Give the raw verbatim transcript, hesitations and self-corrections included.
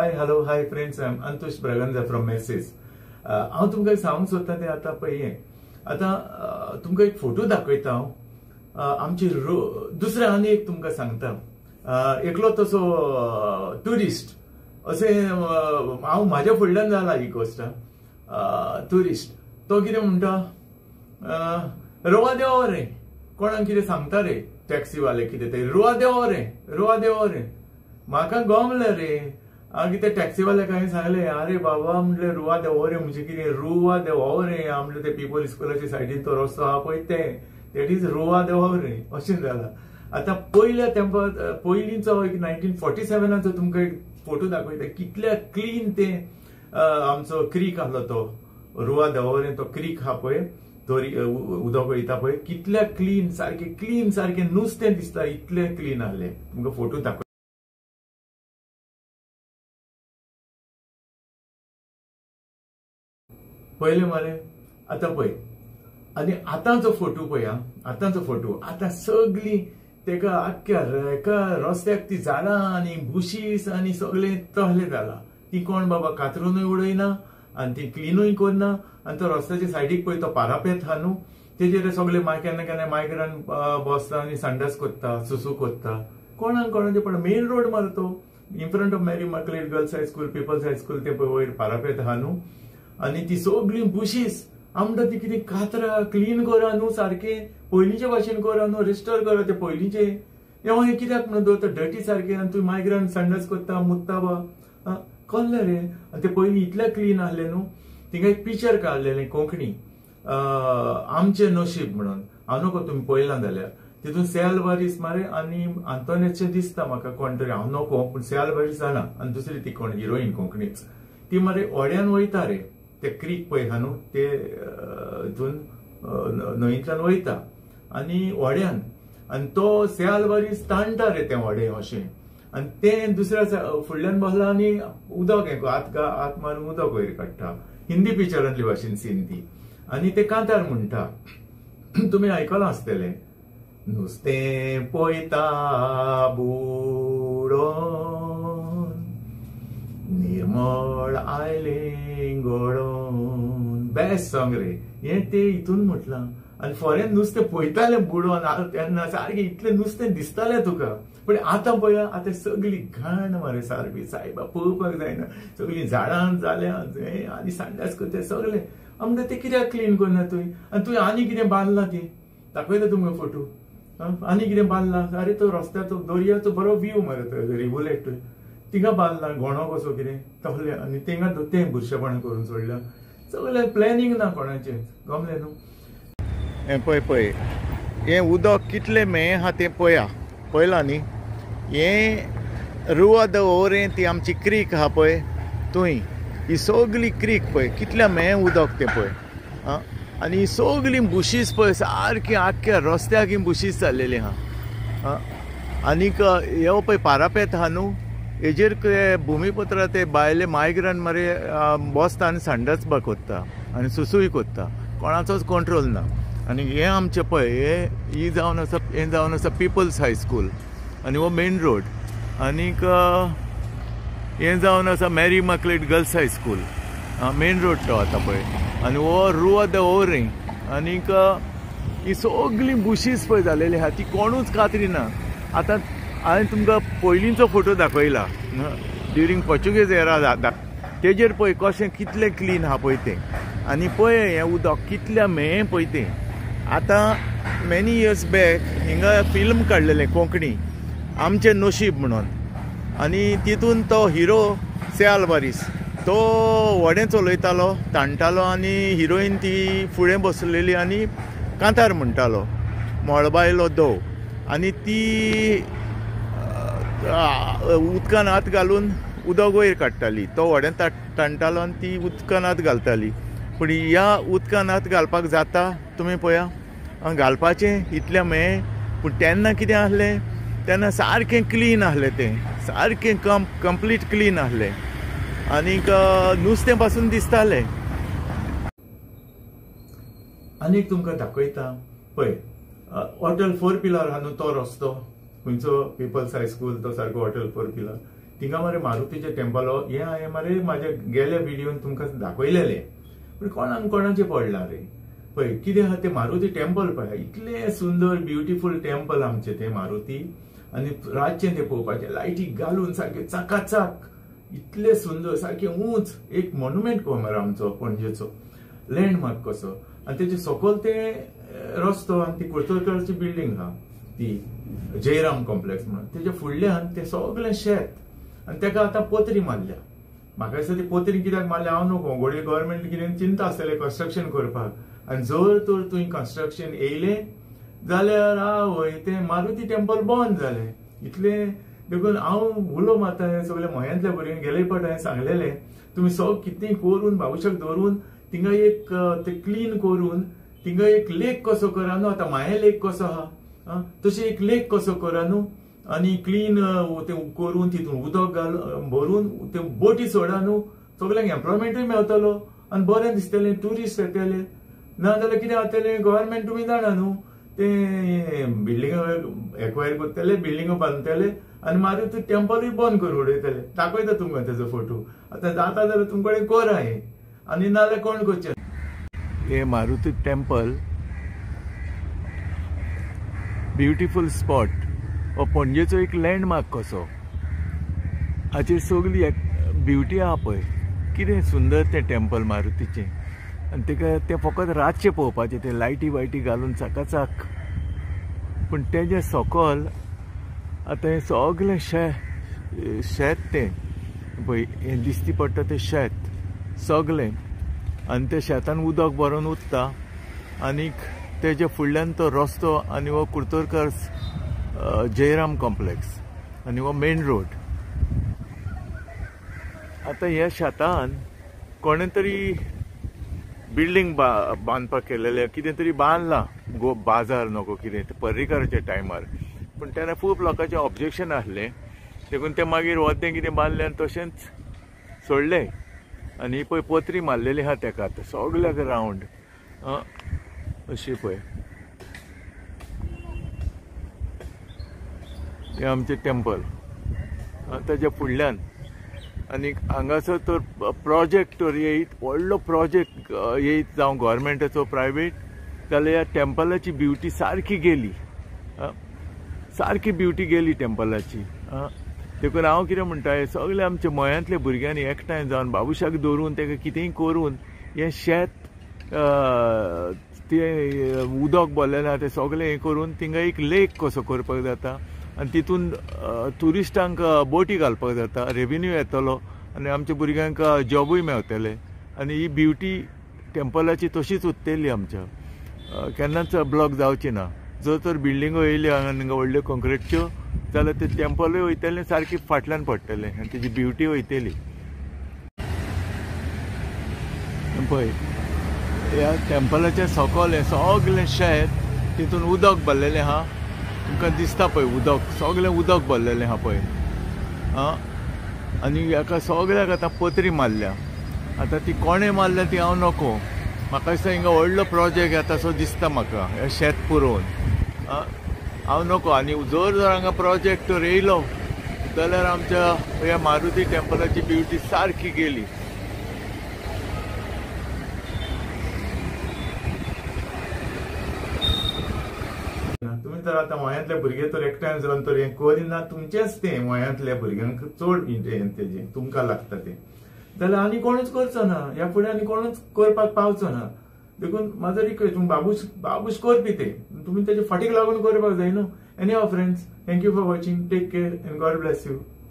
High hello hi friends, I am Antush Braganza from मेसेज. हांव तुमकां सांगूंक सोदतां तें आतां पळय हें आतां तुमकां एक फोटो दाखयता हांव आमची दुसरें आनी एक तुमकां सांगता. एकलो तसो ट्युरिस्ट अशें हांव म्हाज्या फुडल्यान जाला ही गोश्ट. ट्युरिस्ट तो कितें म्हणटा, रोवा देवा रे, कोणाक कितें सांगता रे टॅक्सीवाले कितें ते, रुवा देवा रे रुवा देवा रे. म्हाका गमलें रे, हांव कितें टॅक्सीवाले काय सांगलें, अरे बाबा म्हणलें रुवा देवो रे म्हणजे कितें, रुवा देवो रे म्हणलें ते पीपल स्कुलाच्या सायडीन तो रस्तो आहा पळय तें, दॅट इज रुवा देवो रे अशें जालां. आतां पयल्या तेंपार पयलींचो एक नायन्टीन फोर्टी सेव्हनाचो तुमकां एक फोटो दाखयता, कितल्या क्लीन तें आमचो क्रीक आहलो तो रुवा देवो रे, तो क्रीक आहा पळय दोरी उदक वयता पळय, कितल्या क्लीन, सारकें क्लीन, सारकें नुस्तें दिसता, इतलें क्लीन आहलें. तुमकां फोटो दाखय. पहिले मरे आतां पळय, आनी आतांचो फोटो पळय, आतांचो फोटो आतां सगळी तेका आख्ख्या एका रस्त्याक ती झाडां आनी बुशीस आनी सगळें तहलें जालां. ती कोण बाबा कातरूनय उडयना आनी ती क्लिनूय करना. आनी तो रस्त्याच्या सायडीक पळय तो पारापेत आहा न्हू, तेजेर सगळे केन्ना केन्ना मायग्रंट बसता आनी संडास करता, सुसू करता. कोणाक कोणाचे पण मेन रोड मरे तो in front of Mary Immaculate girls high school, People's high school, ते पळय वयर पारापेत आहा न्हू. आनी ती सगळी बुशीस आमकां ती कितें कातरा क्लीन करा न्हू, सारकें पयलींचे भाशेन करा न्हू, रिस्टोर करा ते पयलींचे. हे कित्याक न्हू दवरता डर्टी सारकें, आनी तुवें मायग्रंट संडास करता मुत्ता बा कसलें रे. आनी ते पयलीं इतलें क्लीन आहलें न्हू. थिंगा एक पिक्चर काडलेलें कोंकणी, आमचें नशीब म्हणून, हांव नकळो तुमी पळयलां जाल्यार. तितून सेल बारीस मारे आनी आंतोनेचें दिसता म्हाका कोण तरी, हांव नकळो पूण सेल बारीस जाणा. आनी दुसरी ती कोण हिरोईन कोंकणीच, ती मारे ओड्यान वयता रे, ते क्रीक पळय आहा न्हू ते हितून न्हंयेंतल्यान वयता आनी ओड्यान, आनी तो सेल बारीस ताणटा रे तें ओडें अशें. आनी तें दुसऱ्या फुडल्यान बसला आनी उदक हें हात हात मारून उदक वयर काडटा. हिंदी पिक्चरांतली भाशेन सीन ती. आनी ते कांतार म्हणटा, तुमी आयकलां आसतलें, नुस्तें पळयता बुडोन निर्मळ आयलें गळोन. बेस्ट सॉंग रे हें, ते हितून म्हटलां. आनी फॉरेन नुस्तें पळयतालें बुडोन तेन्ना सारकें इतलें नुस्तें दिसतालें तुका. पण आतां पळया, आतां सगळी घाण मरे सारकी, सायबा पळोवपाक जायना, सगळीं झाडां जाल्या आनी संडास करता सगळें. आमकां ते कित्याक क्लीन करना तुवें? आनी तुवें आनी कितें बांदलां ती दाखयता तुमकां फोटो. आनी कितें बांदलां, अरे तो रस्त्याचो दर्याचो बरो व्यू मरे तो रिवोलेट, तिंगा बांदलां घोणो कसो कितें तहलें, आनी तिंगा तें बुरशेपणां करून सोडलां. सगळें प्लॅनिंग ना कोणाचें, गमलें न्हू. हें पळय पळय, हें उदक कितलें में आहा तें पळया, पळयलां न्ही. हें रुवा देवो रे, ती आमची क्रीक आहा पळय थंय, ही सगळी क्रीक पळय कितल्या में उदक तें पळय. आनी ही सगळी बुशीस पळय सारकी आख्ख्या रस्त्याक ही बुशीस जाल्लेली आहा. आनीक हे पळय पारापेत आहा न्हू, हेजेर भुमिपुत्रा ते भायले मायग्रंट मरे बसता आनी संडास बा कोत्ता आनी सुसूय कोत्ता, कोणाचोच कंट्रोल ना. आनी हें आमचें पळय हे ही जावन आसा, हें जावन आसा पीपल्स हायस्कूल आनी हो मेन रोड. आनीक हें जावन आसा Mary Immaculate girls high school, main road तो आतां पळय. आनी हो रुवा देवो रे. आनीक ही सगळी बुशीस पळय जालेली आहा, ती कोणूच कातरी ना. आतां हांवें तुमकां पयलींचो फोटो दाखयला ड्युरींग पोर्चुगीज एरा, तेजेर पळय कशें कितलें क्लीन आहा पळय तें. आनी पळय हें उदक कितल्या में पळय तें. आतां मेनी इयर्स बॅक हिंगा फिल्म काडलेलें कोंकणी, आमचें नशीब म्हणून. आनी तितून तो हिरो सेल बारीस तो व्हडें चलयतालो, ताणटालो, आनी हिरोईन ती फुडें बसलेली आनी कांतार म्हणटालो, मळबायलो दव. आनी ती उदकान हात घालून उदक वयर काडटाली, तो व्हडें ताणटालो आनी ती उदकान हात घालताली. पूण ह्या उदकान हात घालपाक जाता तुमी पळया, घालपाचें इतलें में. पूण तेन्ना कितें आहलें, तेन्ना सारकें क्लीन आहलें तें, सारकें कम कंप्लीट क्लीन आहलें. आनीक नुस्तें पासून दिसतालें. आनीक तुमकां दाखयता पळय, हॉटेल फोर पिलर आहा न्हू तो रस्तो, खंयचो पीपल्स हायस्कूल तो सारको हॉटेल फोर पिलर, थिंगा मरे मारुतीचे टेम्पल हे हांवें मरे म्हाज्या गेल्या व्हिडिओन तुमकां दाखयलेले, पण कोणाक कोणाचे पडला रे पळय कितें आहा ते मारुती टेम्पल पळय, इतले सुंदर ब्युटिफूल टेम्पल आमचे ते मारुती, आनी रातचें ते पळोवपाचें लायटी घालून सारकें चाकाचाक, इतले सुंदर सारकें उंच एक मॉन्युमेंट को मरे आमचो पणजेचो लँडमार्क कसो, आनी तेजे सकयल ते रस्तो आनी ती कुर्तोळकरची बिल्डींग आहा ती जयराम कॉम्प्लेक्स म्हणून, तेजे फुडल्यान ते सगळें शेत आनी तेका आतां पत्री मारल्या. म्हाका दिसता ती पत्री कित्याक मारल्या हांव नको, घोडये गव्हर्मेंट कितें चिंता आसतलें कन्स्ट्रक्शन करपाक, आनी जर तर तुवें कन्स्ट्रक्शन येयलें जाल्यार आवय ते मारुती टेम्पल बंद जालें. इतले देखून हांव उलो मारता हे सगळे मयांतल्या भुरग्यांक गेले फावट हांवें सांगलेलें तुमी सगळें कितेंय करून बाबूशाक दवरून थिंगा एक ते क्लीन करून थिंगा एक लेक कसो करा न्हू, आतां माये लेक कसो आहा तशें एक लेक कसो करा न्हू, आनी क्लीन ते करून तितून उदक घाल भरून ते बोटी सोडा न्हू, सगळ्यांक एम्प्लॉयमेंटूय मेळटलो आनी बरें दिसतलें, ट्युरिस्ट येतले. ना जाल्यार कितें जातलें गव्हर्मेंट तुमी जाणा न्हू ते बिल्डिंग एक्वायर करतले, बिल्डिंग बांदतले आनी मारुती टेम्पलूय बंद करून उडयतले. दाखयता तुमकां तेजो फोटो. आतां जाता जाल्यार तुमचे कडेन करा हे, आनी नाल्यार कोण करचें. हे मारुती टेम्पल ब्युटिफूल स्पॉट हो पणजेचो एक लँडमार्क कसो, हाचेर सगळी ब्युटी आहा पळय, कितें सुंदर तें टेम्पल मारुतीचें. आनी तेका तें फकत रातचें पळोवपाचें, ते लायटी वायटी घालून चाकाचाक. पूण तेजे सकयल आतां हें सगळें शेत शेत तें पळय हें दिसती पडटा तें शेत सगळें, आनी त्या शेतान उदक भरोन उरता, आनीक तेजे फुडल्यान तो रस्तो आनी हो कुर्तोळकर जयराम कॉम्प्लेक्स आनी हो मेन रोड. आतां ह्या शेतान कोणें तरी बिल्डिंग बा बांदपाक केलेलें, कितें तरी बांदलां, गो बाजार नको कितें ते पर्रीकाराच्या टायमार, पूण तेन्ना खूब लोकांचें ऑब्जेक्शन आसलें, देखून ते मागीर वतें कितें बांदलें आनी तशेंच सोडलें. आनी पळय पत्री मारलेली आहा तेका आतां सगळ्याक रावंड अशी पळय. हें आमचें टेम्पल ताच्या फुडल्यान, आनी हांगासर तर प्रोजेक्ट तर येयत व्हडलो प्रोजेक्ट येयत जावं गव्हर्मेंटाचो प्रायवेट, जाल्यार ह्या टेम्पलाची ब्युटी सारकी गेली, सारकी ब्युटी गेली टेम्पलाची. देखून हांव कितें म्हणटा, हे सगळे आमच्या मयांतल्या भुरग्यांनी एकठांय जावन बाबूशाक दवरून तेका कितेंय करून हें शेत ते उदक भरलेलें आहा तें सगळें हें करून थिंगा एक लेक कसो करपाक जाता, आनी तितून ट्युरिस्टांक बोटी घालपाक जाता, रेव्हेन्यू येतलो आनी आमच्या भुरग्यांक जॉबूय मेळटलें. आनी ही ब्युटी टेम्पलाची तशीच उरतली आमच्या, केन्नाच ब्लॉक जावची ना. जर तर बिल्डिंगो येयल्यो हांगा व्हडल्यो कॉन्क्रीटच्यो जाल्यार ते टेम्पलूय वयतलें सारकी फाटल्यान पडटलें आनी तेजी ब्युटी वयतली. पळय ह्या टेम्पलाच्या सकयल हें सगळें शेत, तितून उदक भरलेलें आहा, तुमकां दिसता पळय उदक, सगळें उदक भरलेलें आहा पळय. आं आनी हाका सगळ्याक आतां पत्री मारल्या. आतां ती कोणें मारल्या ती हांव नको, म्हाका दिसता हिंगा व्हडलो प्रोजेक्ट येता सो दिसता म्हाका हें शेत पुरोवन. हांव नको. आनी जर जर हांगा प्रोजेक्ट तर येयलो जाल्यार आमच्या ह्या मारुती टेम्पलाची ब्युटी सारकी गेली. तुमी तर आतां गोंयांतले भुरगे तर एकठांय जावन तर हें करिना, तुमचेंच तें गोंयांतल्या भुरग्यांक चड तेजें तुमकां लागता तें, जाल्यार आनी कोणूच करचो ना, ह्या फुडें आनी कोणूच करपाक पावचो ना. देखून म्हाजो रिक्वेस्ट, तुमी बाबूश बाबूश करपी ते, तुमी तेजे फाटीक लागून करपाक जाय न्हू. Anyhow friends, thank you for watching, take care and God bless you.